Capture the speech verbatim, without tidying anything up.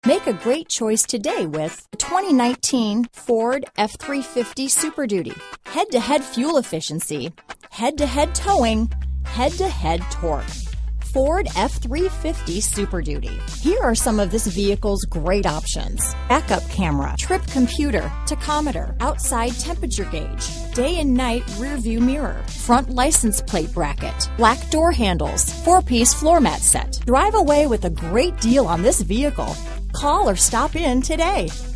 Make a great choice today with the twenty nineteen Ford F three fifty Super Duty. Head-to-head fuel efficiency, head-to-head towing, head-to-head torque. Ford F three fifty Super Duty. Here are some of this vehicle's great options: backup camera, trip computer, tachometer, outside temperature gauge, day and night rear view mirror, front license plate bracket, black door handles, four-piece floor mat set. Drive away with a great deal on this vehicle. Call or stop in today.